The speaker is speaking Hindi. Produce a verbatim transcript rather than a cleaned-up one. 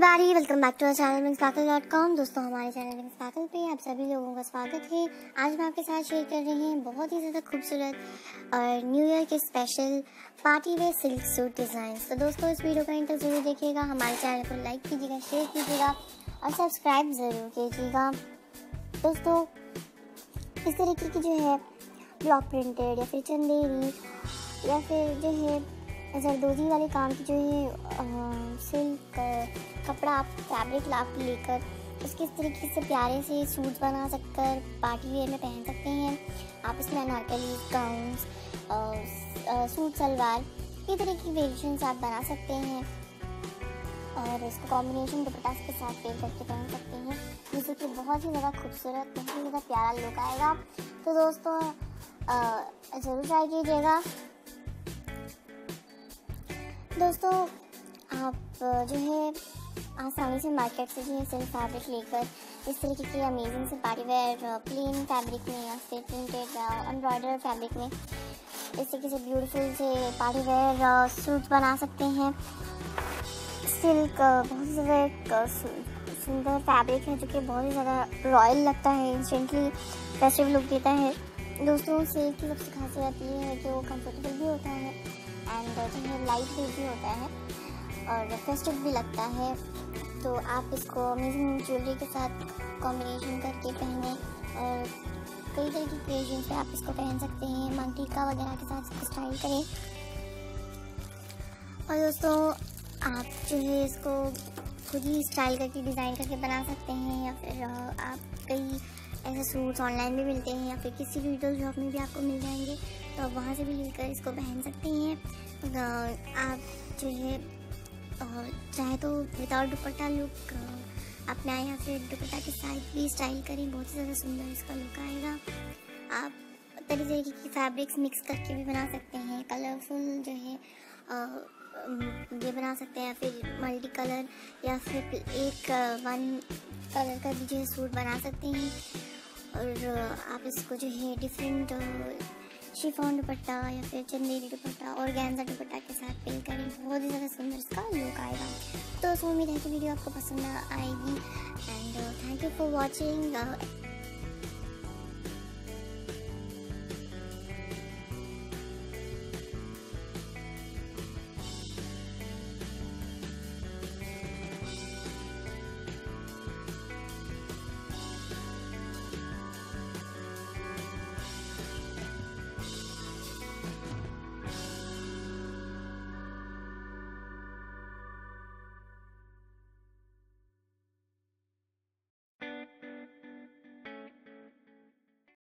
Everybody, welcome back to our channel means sparkle dot com. दोस्तों, हमारे चैनल मीन्स स्पार्कल पे आप सभी लोगों का स्वागत है। आज मैं आपके साथ शेयर कर रही हूँ बहुत ही ज़्यादा खूबसूरत और न्यू ईयर के special party wear silk suit design. तो दोस्तों, इस वीडियो का एंड तक जरूर देखिएगा। हमारे चैनल को लाइक कीजिएगा, शेयर कीजिएगा और सब्सक्राइब ज़रूर कीजिएगा। दोस्तों, इस तरीके की जो है ब्लॉक प्रिंटेड या फिर चंदेरी या फिर जो है जरदोजी वाले काम की जो है सिल्क कपड़ा आप फैब्रिक ला लेकर उसके इस तरीके से प्यारे से सूट्स बना सककर पार्टी वेयर में पहन सकते हैं। आप इसमें अनारकली, गाउन्स, सूट सलवार ये तरह की वेरिएशंस आप बना सकते हैं और इसको कॉम्बिनेशन दुपट्टा के साथ पेयर करके पहन सकते हैं, जिससे कि बहुत ही ज़्यादा खूबसूरत, बहुत ही ज़्यादा प्यारा लुक आएगा। तो दोस्तों, ज़रूर ट्राई कीजिएगा। दोस्तों, आप जो है आसानी से मार्केट से जो है सिल्क फैब्रिक लेकर इस तरीके की अमेजिंग से पार्टी वेयर प्लेन फैब्रिक में या फिर प्रिंटेड एम्ब्रॉयडर फैब्रिक में इस तरीके से ब्यूटीफुल से पार्टी वेयर सूट बना सकते हैं। सिल्क बहुत ही ज़्यादा एक सुंदर फैब्रिक है जो कि बहुत ही ज़्यादा रॉयल लगता है, इंस्टेंटली फेस्टिव लुक देता है। दोस्तों, सिल्क की सबसे खासियत ये है कि वो कंफर्टेबल भी होता है एंड जो है लाइट वेट भी होता है और फेस्टिव भी लगता है। तो आप इसको अमेजिंग ज्वेलरी के साथ कॉम्बिनेशन करके पहने और कई तरह की क्रिएशन पे आप इसको पहन सकते हैं। मंटिका वगैरह के साथ इसको स्टाइल करें। और दोस्तों, आप जो है इसको खुद ही स्टाइल करके डिज़ाइन करके बना सकते हैं या फिर आप कई ऐसे सूट्स ऑनलाइन भी मिलते हैं या फिर किसी भी रिटेल शॉप में भी आपको मिल जाएंगे, तो आप वहाँ से भी लेकर इसको पहन सकते हैं। आप जो है चाहे तो विदाउट दुपट्टा लुक अपनाएं या फिर दुपट्टा के साथ भी स्टाइल करें, बहुत ही ज़्यादा सुंदर इसका लुक आएगा। आप तरह तरीके की फैब्रिक्स मिक्स करके भी बना सकते हैं, कलरफुल जो है ये बना सकते हैं या फिर मल्टी कलर या फिर एक वन कलर का भी जो है सूट बना सकते हैं। और आप इसको जो है डिफरेंट शिफॉन दुपट्टा या फिर चंदेरी दुपट्टा और ऑर्गेन्जा दुपट्टा के साथ पेयर करें, बहुत ही ज़्यादा सुंदर इसका लुक आएगा। तो उम्मीद है कि वीडियो आपको पसंद आएगी and thank you for watching.